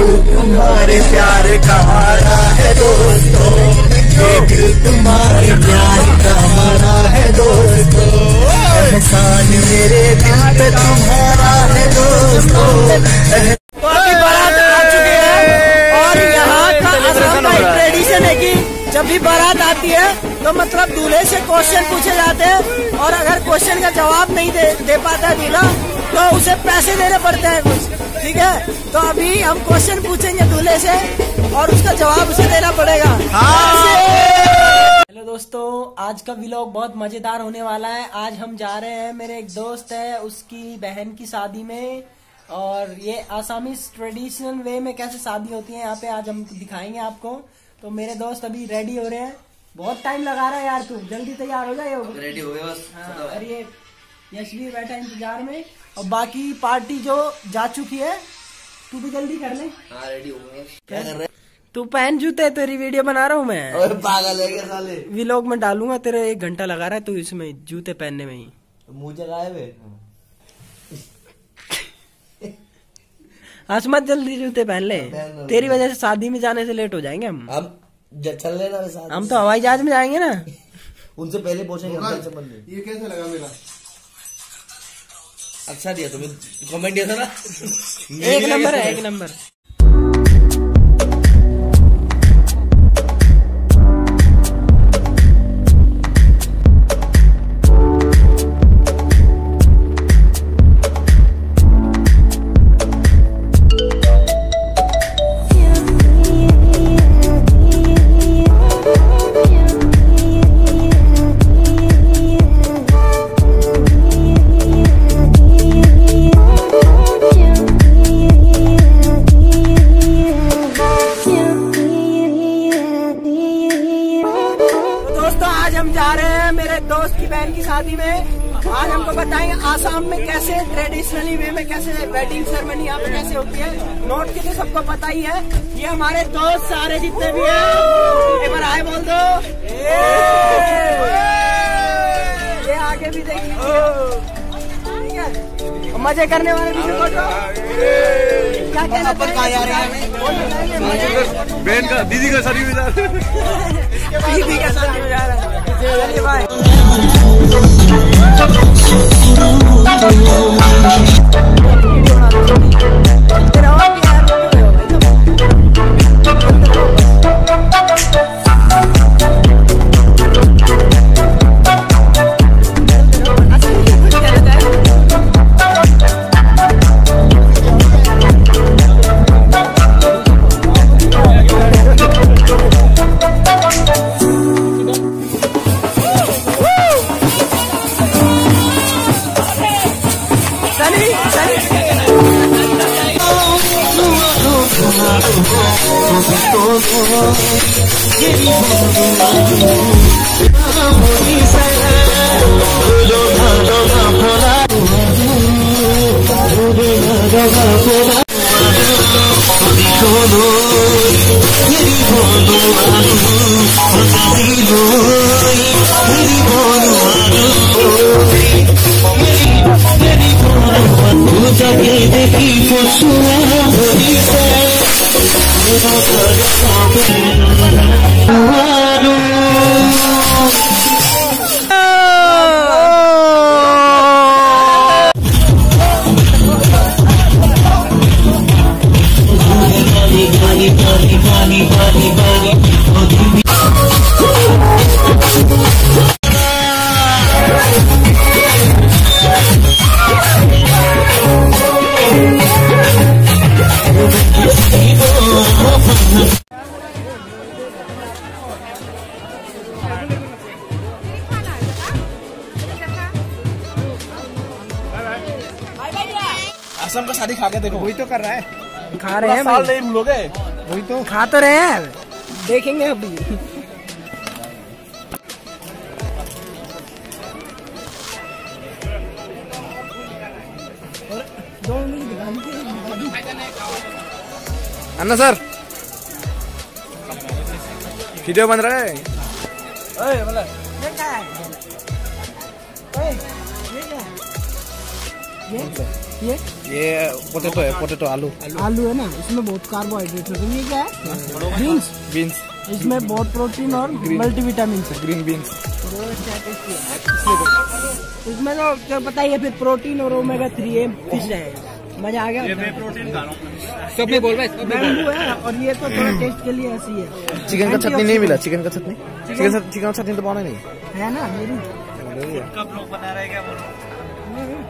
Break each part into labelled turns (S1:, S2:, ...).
S1: तुम्हारे प्यार का मारा है दोस्तों, ये दिल तुम्हारे प्यार का मारा है दोस्तों, एहसान मेरे दिल पे तुम्हारा है दोस्तों।
S2: तो अभी बारात आ चुकी है और यहाँ का असम का एक ट्रेडिशन है कि जब भी बारात आती है तो मतलब दूल्हे से क्वेश्चन पूछे जाते हैं और अगर क्वेश्चन का जवाब नहीं दे पाता है दूल्हा तो उसे पैसे देने पड़ते हैं कुछ, ठीक है। तो अभी हम क्वेश्चन पूछेंगे दूल्हे से और उसका जवाब उसे देना पड़ेगा। हेलो दोस्तों, आज का व्लॉग बहुत मजेदार होने वाला है। आज हम जा रहे हैं, मेरे एक दोस्त है उसकी बहन की शादी में, और ये आसामीज ट्रेडिशनल वे में कैसे शादी होती है यहाँ पे आज हम दिखाएंगे आपको। तो मेरे दोस्त अभी रेडी हो रहे हैं। बहुत टाइम लगा रहा है यार, तू जल्दी तैयार हो जाए।
S3: रेडी हो गए बस।
S2: हाँ, और ये यशवीर बैठा है इंतजार में, और बाकी पार्टी जो जा चुकी है, तू भी जल्दी कर ले।
S3: हाँ रेडी हो गए। क्या कर रहे?
S2: तू पहन जूते, तेरी वीडियो बना रहा हूँ मैं।
S3: और पागल है क्या साले?
S2: व्लॉग में डालूंगा, तेरे 1 घंटा लगा रहा है तू इसमें जूते पहनने में ही।
S3: मुँह जगाए वे।
S2: हंस मत, जल्दी जूते पहन ले। तेरी वजह से शादी में जाने से लेट हो जाएंगे हम।
S3: चल लेना साथ।
S2: हम तो हवाई जहाज में जाएंगे ना।
S3: उनसे पहले पहुंचेंगे।
S4: ये कैसे लगा मेरा?
S3: अच्छा दिया तुम्हें, कमेंट दिया था ना।
S2: 1 नंबर है, 1 नंबर। हम जा रहे हैं मेरे दोस्त की बहन की शादी में। आज हमको बताएंगे आसाम में कैसे ट्रेडिशनली वे में कैसे वेडिंग सेरेमनी यहाँ पे कैसे होती है। नॉर्थ की तो सबको पता ही है। ये हमारे दोस्त सारे जितने भी हैं, एक बार हाय बोल दो। ये आगे भी देख लीजिए, ठीक है। मजे करने वाले भी क्या कहना
S4: बहन का दीदी का शादी में जा रहे
S2: दीदी का शादी में जा रहा है। चलिए बाय।
S4: असम का शादी खा के देखो। वही तो कर रहा है,
S2: खा रहे हैं
S4: साल नहीं भूलोगे।
S2: वही तो खा तो रहे हैं, देखेंगे अभी।
S4: अन्ना सर वीडियो बन रहा है।
S2: ये
S4: ये पोटेटो है, पोटेटो आलू।
S2: आलू है ना, इसमें बहुत कार्बोहाइड्रेट है। ये क्या है? बीन्स।
S4: बीन्स,
S2: इसमें बहुत प्रोटीन और मल्टीविटामिन है।
S4: Green beans.
S2: इसमें तो क्या बताइए, फिर प्रोटीन और ओमेगा 3 फिश रहेगा। मजा आ गया। ये
S5: प्रोटीन खा रहा हूँ।
S4: सब में बोल रहा है,
S2: बैम्बू है, और ये तो थोड़ा टेस्ट के लिए ऐसी है।
S4: चिकन का चटनी नहीं मिला, चिकन का चटनी, चिकन का चटनी तो पाना नहीं
S2: है ना मेरी।
S5: कब लोग बना रहे क्या बोलो?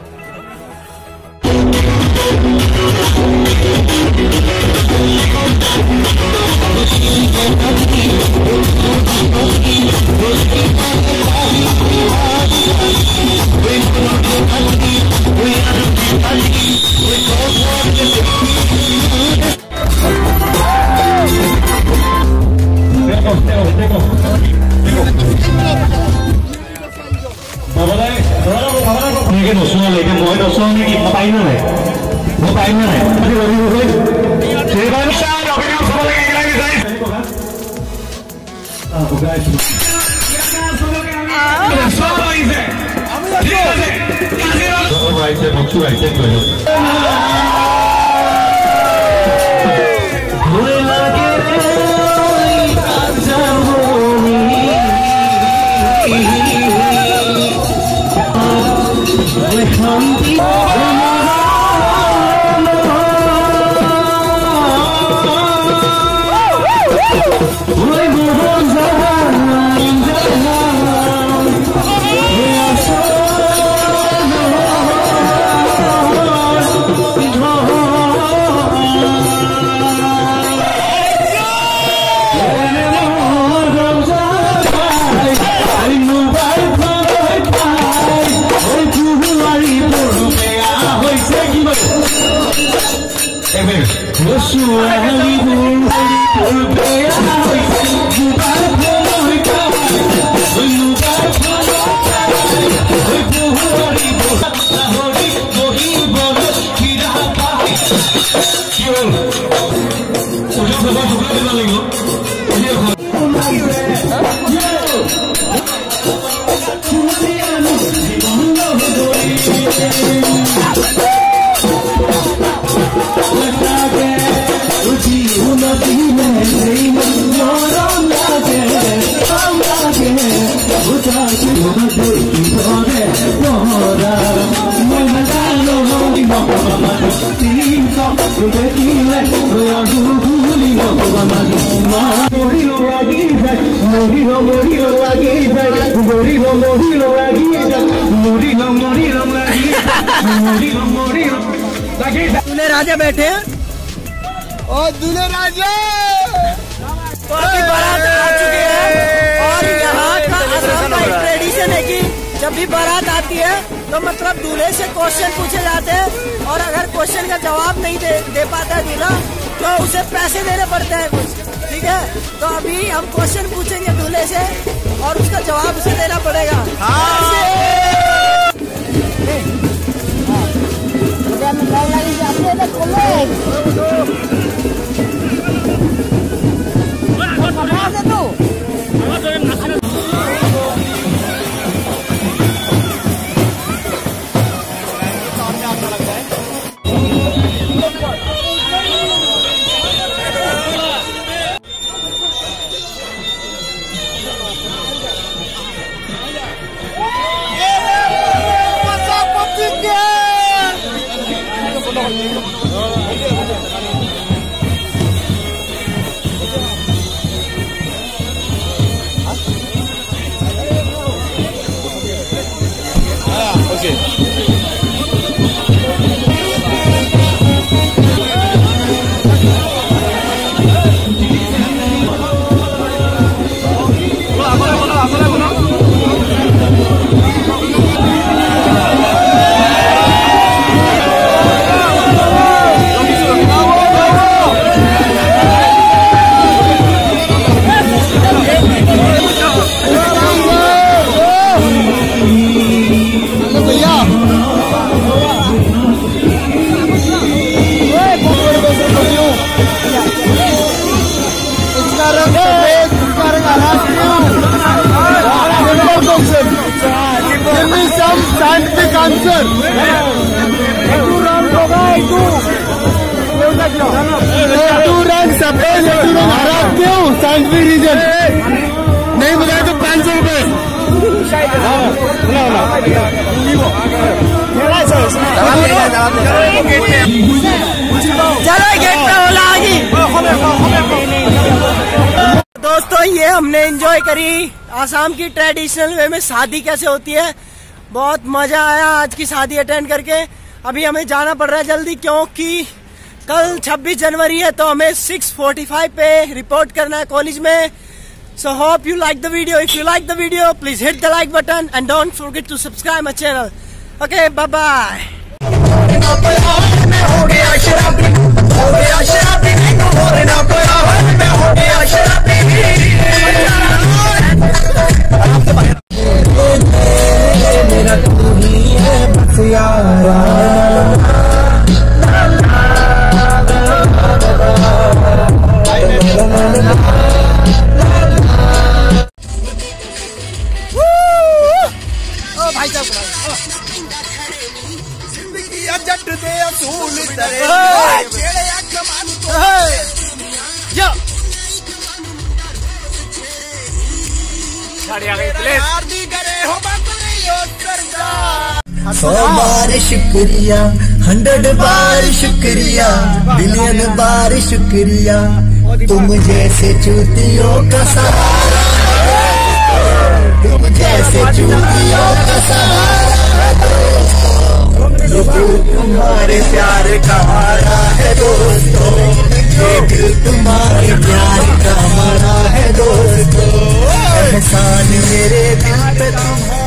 S2: दूल्हे राजा बैठे हैं
S4: और दूल्हे राजा
S2: बारात आ चुके हैं। और यहाँ का असम का एक ट्रेडिशन है कि जब भी बारात आती है तो मतलब दूल्हे से क्वेश्चन पूछे जाते हैं, और अगर क्वेश्चन का जवाब नहीं दे पाता है दूल्हा तो उसे पैसे देने पड़ते हैं कुछ। ठीक है, तो अभी हम क्वेश्चन पूछेंगे दूल्हे से और उसका जवाब उसे देना पड़ेगा।
S4: Give me some scientific answer.
S1: रंग सफेद हरा क्यों? साइंटिफिक रीजन नहीं बताया तो 500 रुपए।
S2: चलो गेट पे होला आगी। दोस्तों ये हमने एंजॉय करी आसाम की ट्रेडिशनल वे में शादी कैसे होती है। बहुत मजा आया आज की शादी अटेंड करके। अभी हमें जाना पड़ रहा है जल्दी क्योंकि कल 26 जनवरी है तो हमें 6:45 पे रिपोर्ट करना है कॉलेज में। So hope you like the video. If you like the video, please hit the like button and don't forget to subscribe my channel. Okay, bye bye.
S1: सौ बार शुक्रिया, 100 बार शुक्रिया, बिलियन बार शुक्रिया, तुम जैसे चूतियों का सहारा, तुम जैसे चूतियों का सहारा। ये दिल तुम्हारे प्यार का मारा है दोस्तों, ये दिल तुम्हारे प्यार का मारा है दोस्तों, एहसान मेरे दिल पे तुम्हारा।